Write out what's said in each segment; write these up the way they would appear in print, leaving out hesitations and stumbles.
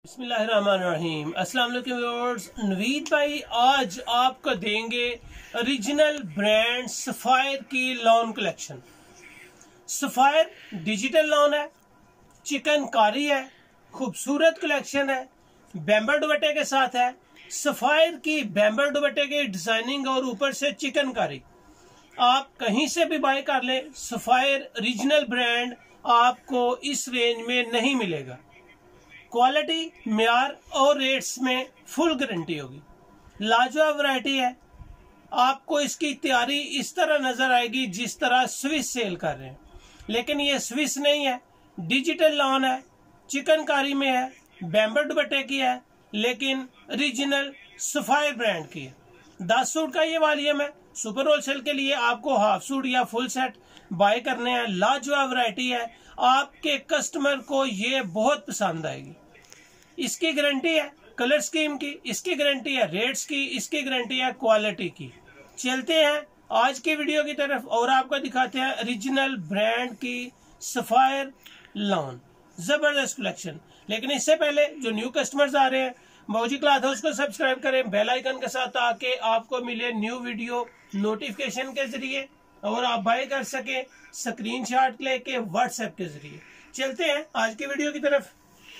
बिस्मिल्लाहिर्रहमानिर्रहीम। अस्सलाम वालेकुम व्यूअर्स। नवीद भाई आज आपको देंगे ओरिजिनल ब्रांड सफायर की lawn collection. Sapphire digital lawn है, चिकनकारी है, खूबसूरत कलेक्शन है, बैम्बर दुपट्टे के साथ है। सफायर की बैम्बर दुपट्टे की डिजाइनिंग और ऊपर से चिकनकारी आप कहीं से भी बाय कर ले, सफायर ओरिजिनल ब्रांड आपको इस रेंज में नहीं मिलेगा। क्वालिटी, म्यार और रेट्स में फुल गारंटी होगी। लाजवाब वैरायटी है। आपको इसकी तैयारी इस तरह नजर आएगी जिस तरह स्विस सेल कर रहे हैं, लेकिन ये स्विस नहीं है, डिजिटल लॉन है, चिकनकारी में है, बैम्बर दुपट्टे की है, लेकिन ओरिजिनल सफायर ब्रांड की है। 10 सूट का ये वॉल्यूम है। सुपर होलसेल के लिए आपको हाफ सूट या फुल सेट बाय करने हैं। लाजवाब वैरायटी है, आपके कस्टमर को ये बहुत पसंद आएगी। इसकी गारंटी है कलर स्कीम की, इसकी गारंटी है रेट्स की, इसकी गारंटी है क्वालिटी की। चलते हैं आज की वीडियो की तरफ और आपको दिखाते हैं ओरिजिनल ब्रांड की सफायर लॉन। जबरदस्त कलेक्शन। लेकिन इससे पहले जो न्यू कस्टमर्स आ रहे हैं, मौजी क्लॉथ हाउस को सब्सक्राइब करें बेल आइकन के साथ, ताकि आपको मिले न्यू वीडियो नोटिफिकेशन के जरिए और आप बाय कर सके स्क्रीनशॉट लेके व्हाट्सएप के जरिए। चलते हैं आज की वीडियो की तरफ।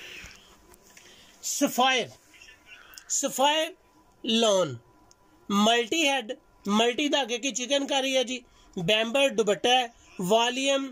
Sapphire lawn multi head, multi धागे की चिकनकारी है जी। बैम्बर दुपट्टा है, वॉल्यूम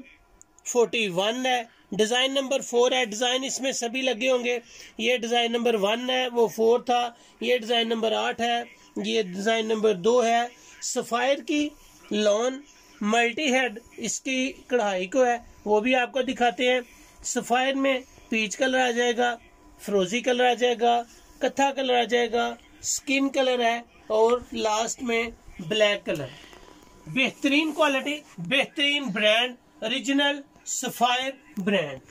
41 है, डिजाइन नंबर 4 है। डिजाइन इसमें सभी लगे होंगे। ये डिजाइन नंबर 1 है, वो 4 था। ये डिजाइन नंबर 8 है, ये डिजाइन नंबर 2 है। सफायर की लॉन मल्टी हेड, इसकी कढ़ाई को है वो भी आपको दिखाते हैं। सफायर में पीच कलर आ जाएगा, फ्रोजी कलर आ जाएगा, कत्था कलर आ जाएगा, स्किन कलर है और लास्ट में ब्लैक कलर। बेहतरीन क्वालिटी, बेहतरीन ब्रांड, ओरिजिनल सफायर ब्रांड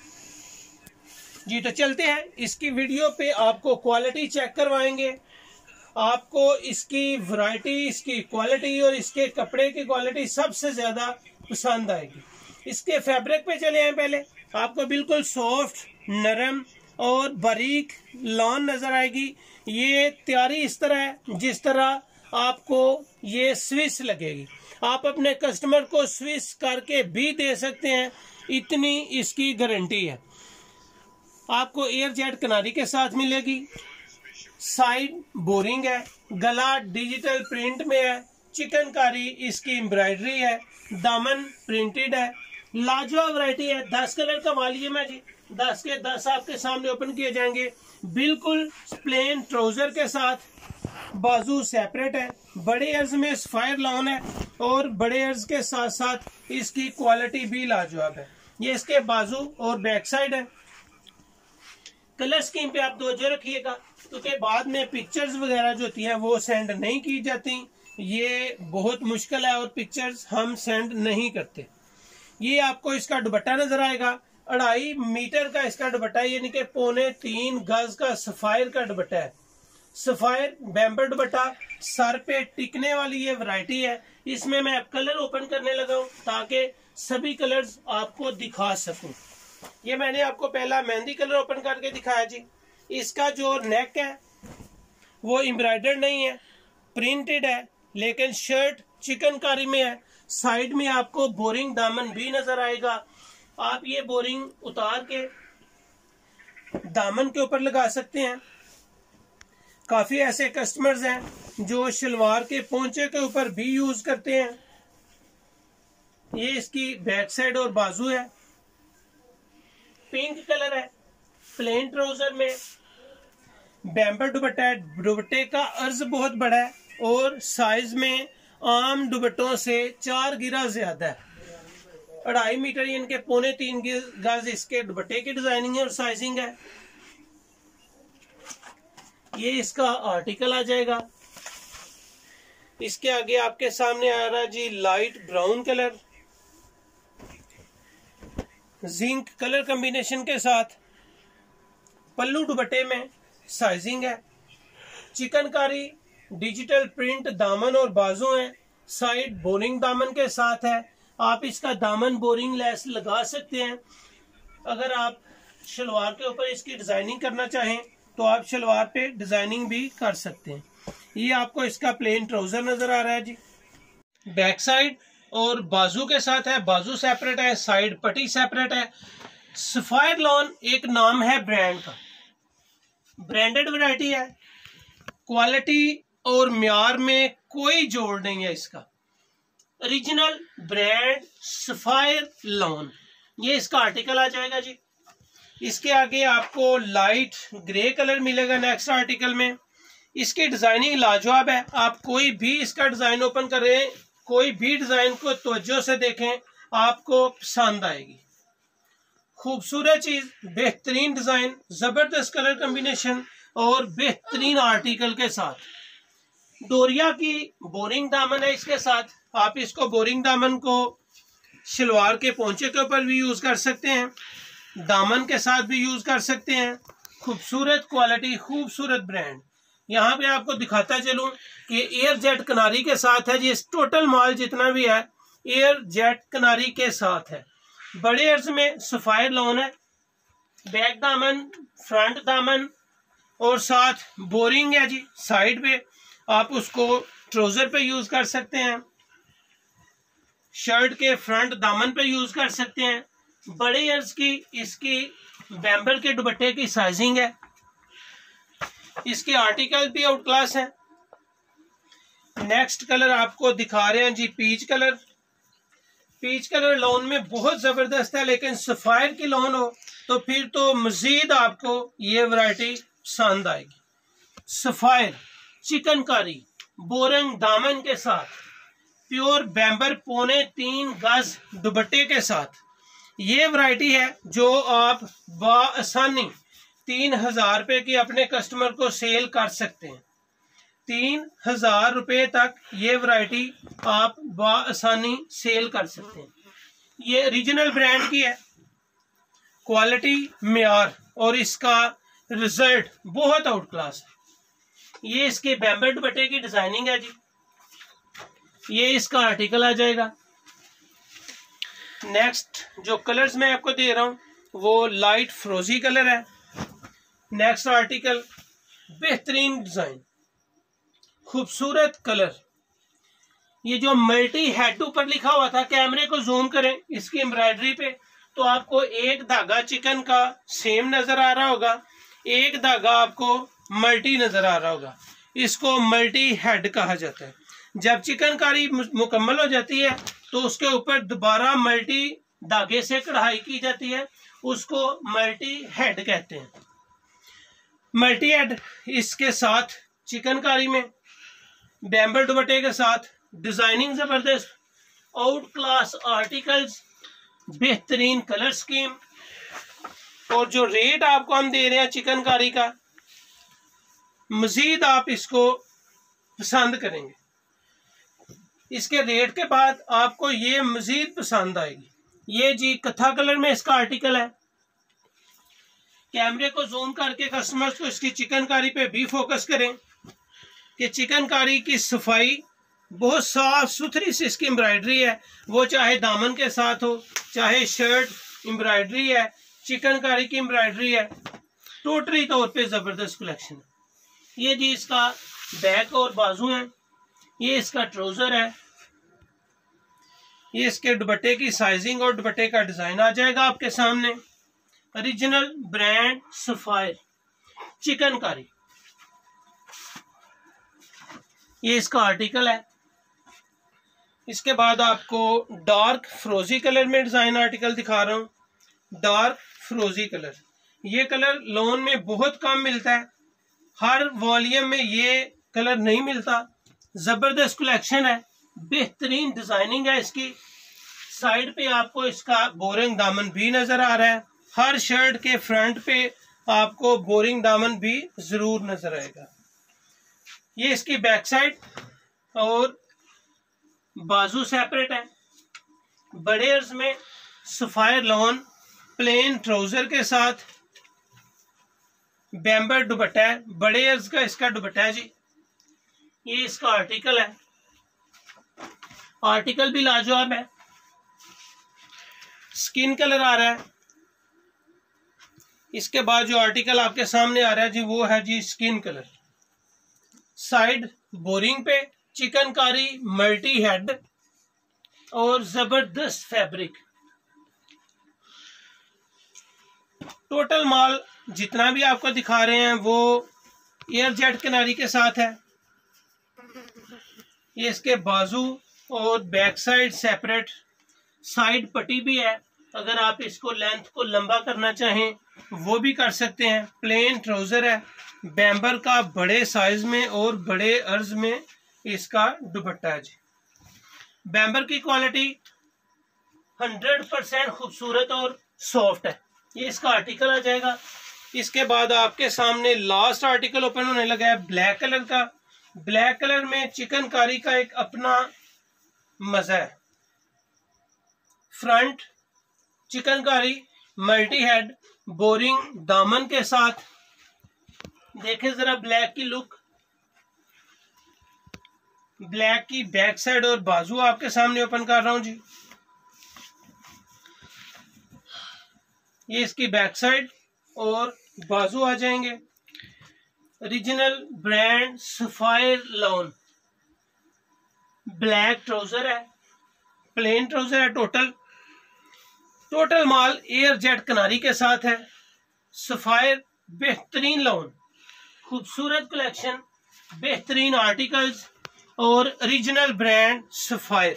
जी। तो चलते हैं इसकी वीडियो पे, आपको क्वालिटी चेक करवाएंगे। आपको इसकी वैरायटी, इसकी क्वालिटी और इसके कपड़े की क्वालिटी सबसे ज्यादा पसंद आएगी। इसके फैब्रिक पे चले आए पहले। आपको बिल्कुल सॉफ्ट, नरम और बारीक लॉन नजर आएगी। ये तैयारी इस तरह है जिस तरह आपको ये स्विस लगेगी। आप अपने कस्टमर को स्विस करके भी दे सकते हैं, इतनी इसकी गारंटी है। आपको एयर जेट किनारी के साथ मिलेगी। साइड बोरिंग है, गला डिजिटल प्रिंट में है, चिकनकारी इसकी एम्ब्रॉयडरी है, दामन प्रिंटेड है। लाजवाब वैरायटी है। 10 कलर का वॉल्यूम है जी। 10 के 10 आपके सामने ओपन किए जाएंगे। बिल्कुल प्लेन ट्राउजर के साथ, बाजू सेपरेट है। बड़े अर्ज में सफायर लॉन है और बड़े अर्ज के साथ साथ इसकी क्वालिटी भी लाजवाब है। ये इसके बाजू और बैक साइड है। कलर स्कीम पे आप तवज्जो रखिएगा, क्योंकि बाद में पिक्चर्स वगैरह जो होती हैं वो सेंड नहीं की जाती। ये बहुत मुश्किल है और पिक्चर्स हम सेंड नहीं करते। ये आपको इसका दुपट्टा नजर आएगा। 2.5 मीटर का इसका दुपट्टा, यानी कि 2.25 गज का सफायर का दुपट्टा है। सफायर बैम्बर दुपट्टा, सर पे टिकने वाली ये वैरायटी है। इसमें मैं कलर ओपन करने लगा हूं ताकि सभी कलर्स आपको दिखा सकूं। ये मैंने आपको पहला मेहंदी कलर ओपन करके दिखाया जी। इसका जो नेक है वो एम्ब्रॉयडर्ड नहीं है, प्रिंटेड है, लेकिन शर्ट चिकनकारी में है। साइड में आपको बोरिंग दामन भी नजर आएगा। आप ये बोरिंग उतार के दामन के ऊपर लगा सकते हैं। काफी ऐसे कस्टमर्स हैं जो शलवार के पोंचे के ऊपर भी यूज करते हैं। ये इसकी बैक साइड और बाजू है। पिंक कलर है, प्लेन ट्राउजर में, बैम्बर दुपट्टा है। दुपट्टे का अर्ज बहुत बड़ा है और साइज में आम दुपट्टों से 4 गिरा ज्यादा है। 2.5 मीटर इनके 2.25 गज इसके दुपट्टे की डिजाइनिंग है और साइजिंग है। ये इसका आर्टिकल आ जाएगा। इसके आगे आपके सामने आ रहा जी light brown colour, zinc colour combination के साथ। पल्लू दुपट्टे में साइजिंग है। चिकनकारी डिजिटल प्रिंट दामन और बाजू है। साइड बोरिंग दामन के साथ है। आप इसका दामन बोरिंग लेस लगा सकते हैं। अगर आप शलवार के ऊपर इसकी डिजाइनिंग करना चाहें तो आप शलवार पे डिजाइनिंग भी कर सकते हैं। ये आपको इसका प्लेन ट्राउजर नजर आ रहा है जी। बैक साइड और बाजू के साथ है, बाजू सेपरेट है, साइड पट्टी सेपरेट है। सफायर लॉन एक नाम है ब्रांड का, ब्रांडेड वैरायटी है। क्वालिटी और म्यार में कोई जोड़ नहीं है इसका। ओरिजिनल ब्रांड सफायर लॉन, ये इसका आर्टिकल आ जाएगा जी। इसके आगे आपको लाइट ग्रे कलर मिलेगा नेक्स्ट आर्टिकल में। इसकी डिजाइनिंग लाजवाब है। आप कोई भी इसका डिजाइन ओपन करें, कोई भी डिजाइन को तवज्जो से देखें, आपको पसंद आएगी। खूबसूरत चीज, बेहतरीन डिजाइन, जबरदस्त कलर कॉम्बिनेशन और बेहतरीन आर्टिकल के साथ। डोरिया की बोरिंग दामन है इसके साथ। आप इसको बोरिंग दामन को शलवार के पोंचे के ऊपर भी यूज कर सकते हैं, दामन के साथ भी यूज कर सकते हैं। खूबसूरत क्वालिटी, खूबसूरत ब्रांड। यहाँ पे आपको दिखाता चलूं कि एयर जेट किनारी के साथ है जी। टोटल माल जितना भी है एयर जेट किनारी के साथ है। बड़े अर्ज में सफायर लॉन है, बैक दामन, फ्रंट दामन और साथ बोरिंग है जी। साइड पे आप उसको ट्राउजर पे यूज कर सकते हैं, शर्ट के फ्रंट दामन पे यूज कर सकते हैं। बड़े अर्ज की इसकी बैम्बर के दुपट्टे की साइजिंग है। इसके आर्टिकल भी आउट क्लास है। नेक्स्ट कलर आपको दिखा रहे हैं जी, peach colour. Peach colour lawn में बहुत जबरदस्त है, लेकिन सफायर की लॉन हो तो फिर तो मजीद आपको ये वैरायटी पसंद आएगी। सफायर चिकनकारी बोरंग दामन के साथ, प्योर बैम्बर 3.25 गज दुपट्टे के साथ ये वैरायटी है जो आप बआसानी 3,000 रुपये की अपने कस्टमर को सेल कर सकते हैं। 3,000 रुपये तक ये वैरायटी आप बआसानी सेल कर सकते हैं। ये ओरिजिनल ब्रांड की है। क्वालिटी, म्यार और इसका रिजल्ट बहुत आउट क्लास है। ये इसके बैम्बर दुपट्टे की डिजाइनिंग है जी। ये इसका आर्टिकल आ जाएगा। नेक्स्ट जो कलर्स मैं आपको दे रहा हूं वो लाइट फ्रोजी कलर है। नेक्स्ट आर्टिकल, बेहतरीन डिजाइन, खूबसूरत कलर। ये जो मल्टी हेड ऊपर लिखा हुआ था, कैमरे को जूम करें इसकी एम्ब्रॉयडरी पे तो आपको एक धागा चिकन का सेम नजर आ रहा होगा, एक धागा आपको मल्टी नजर आ रहा होगा। इसको मल्टी हेड कहा जाता है। जब चिकनकारी मुकम्मल हो जाती है तो उसके ऊपर दोबारा मल्टी धागे से कढ़ाई की जाती है, उसको मल्टी हेड कहते हैं। मल्टी हेड इसके साथ चिकनकारी में बैम्बर दुपट्टे के साथ डिजाइनिंग जबरदस्त, आउट क्लास आर्टिकल्स, बेहतरीन कलर स्कीम। और जो रेट आपको हम दे रहे हैं चिकनकारी का, मजीद आप इसको पसंद करेंगे। इसके रेट के बाद आपको ये मजीद पसंद आएगी। ये जी कथा कलर में इसका आर्टिकल है। कैमरे को जूम करके कस्टमर्स को इसकी चिकनकारी पे भी फोकस करें कि चिकनकारी की सफाई, बहुत साफ सुथरी सी इसकी एम्ब्रॉयडरी है। वो चाहे दामन के साथ हो, चाहे शर्ट एम्ब्रॉयडरी है, चिकनकारी की एम्ब्रॉयडरी है, टोटली तौर पे जबरदस्त कलेक्शन है। ये जी इसका बैक और बाजू है, ये इसका ट्राउजर है, ये इसके दुपट्टे की साइजिंग और दुपट्टे का डिजाइन आ जाएगा आपके सामने। ओरिजिनल ब्रांड सफायर चिकनकारी, ये इसका आर्टिकल है। इसके बाद आपको डार्क फ्रोजी कलर में डिजाइन आर्टिकल दिखा रहा हूं। डार्क फ्रोजी कलर, ये कलर लॉन में बहुत कम मिलता है, हर वॉल्यूम में ये कलर नहीं मिलता। जबरदस्त कलेक्शन है, बेहतरीन डिजाइनिंग है इसकी। साइड पे आपको इसका बोरिंग दामन भी नजर आ रहा है। हर शर्ट के फ्रंट पे आपको बोरिंग दामन भी जरूर नजर आएगा। ये इसकी बैक साइड और बाजू सेपरेट है। बड़े अर्ज में सफायर लॉन, प्लेन ट्राउजर के साथ बैम्बर दुपट्टा है। बड़े अर्ज का इसका दुपट्टा है जी। ये इसका आर्टिकल है। आर्टिकल भी लाजवाब है। स्किन कलर आ रहा है। इसके बाद जो आर्टिकल आपके सामने आ रहा है जी वो है जी स्किन कलर, साइड बोरिंग पे चिकनकारी मल्टी हेड और जबरदस्त फैब्रिक। टोटल माल जितना भी आपको दिखा रहे हैं वो एयर जेट किनारी के साथ है। ये इसके बाजू और बैक साइड सेपरेट, साइड पट्टी भी है, अगर आप इसको लेंथ को लंबा करना चाहें वो भी कर सकते हैं। प्लेन ट्राउजर है, बैम्बर का बड़े साइज में और बड़े अर्ज में इसका दुपट्टा है जी। बैम्बर की क्वालिटी 100% खूबसूरत और सॉफ्ट है। ये इसका आर्टिकल आ जाएगा। इसके बाद आपके सामने लास्ट आर्टिकल ओपन होने लगा है ब्लैक कलर का। ब्लैक कलर में चिकनकारी का एक अपना मजा है। Front chikankari multi head boring दामन के साथ, देखें जरा ब्लैक की लुक। ब्लैक की बैक साइड और बाजू आपके सामने ओपन कर रहा हूं जी। ये इसकी बैक साइड और बाजू आ जाएंगे। Original brand Sapphire lawn, black trouser है, प्लेन ट्राउजर है। टोटल माल एयर जेट किनारी के साथ है। सफायर बेहतरीन लॉन, खूबसूरत कलेक्शन, बेहतरीन आर्टिकल्स और original brand Sapphire.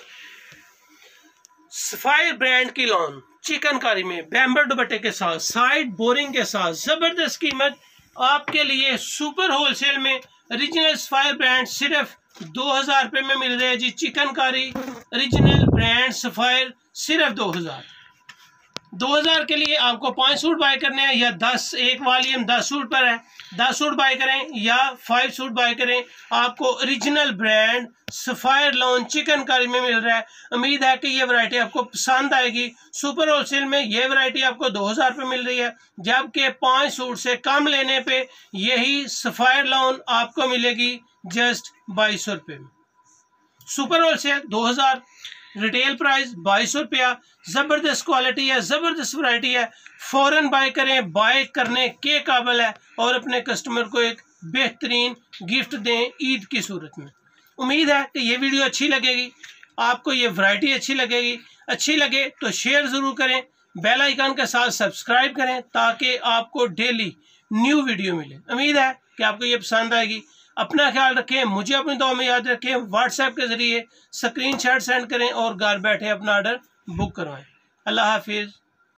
Sapphire brand की लॉन चिकनकारी में बैम्बर दुपट्टे के साथ, साइड बोरिंग के साथ, जबरदस्त कीमत आपके लिए सुपर होलसेल में। ओरिजिनल सफायर ब्रांड सिर्फ 2000 रुपये में मिल रहे हैं जी। चिकनकारी ओरिजिनल ब्रांड सफायर सिर्फ 2000 के लिए आपको 5 सूट बाय करने हैं या 10, एक वॉल्यूम 10 सूट पर है, 10 सूट बाय करें या 5 सूट बाय करें, आपको original brand Sapphire lawn chikankari में मिल रहा है। उम्मीद है कि ये वैरायटी आपको पसंद आएगी। सुपर होलसेल में ये वैरायटी आपको 2000 रुपये मिल रही है, जबकि 5 सूट से कम लेने पे यही सफायर लॉन आपको मिलेगी जस्ट 2200 रुपये में। सुपर होलसेल 2000, रिटेल प्राइस 2200 रुपया। जबरदस्त क्वालिटी है, जबरदस्त वैरायटी है, फौरन बाय करें, बाय करने के काबिल है और अपने कस्टमर को एक बेहतरीन गिफ्ट दें ईद की सूरत में। उम्मीद है कि ये वीडियो अच्छी लगेगी, आपको ये वैरायटी अच्छी लगेगी। अच्छी लगे तो शेयर ज़रूर करें, बेल आइकन के साथ सब्सक्राइब करें ताकि आपको डेली न्यू वीडियो मिले। उम्मीद है कि आपको ये पसंद आएगी। अपना ख्याल रखें, मुझे अपनी दुआ में याद रखें। व्हाट्सएप के ज़रिए स्क्रीनशॉट सेंड करें और घर बैठे अपना ऑर्डर बुक करवाएं। अल्लाह हाफिज़।